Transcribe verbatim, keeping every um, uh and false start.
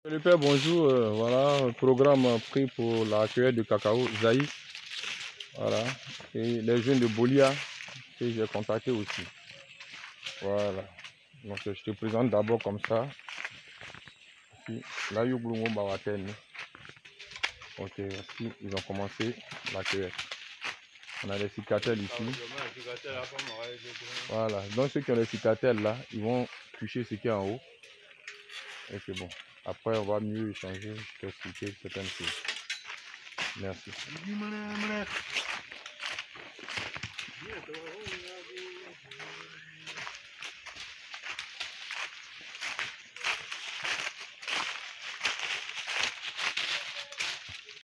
Le père, bonjour. Euh, voilà, un programme pris pour la cueillette de cacao Zaïs. Voilà. Et les jeunes de Bolia que j'ai contacté aussi. Voilà. Donc je te présente d'abord comme ça. Ici, là, ok, ici, ils ont commencé la cueillette. On a des cicatelles ici. Voilà. Donc ceux qui ont les cicatelles là, ils vont toucher ce qui est en haut. Et c'est bon. Après, on va mieux échanger, je t'expliquer certaines choses. Merci.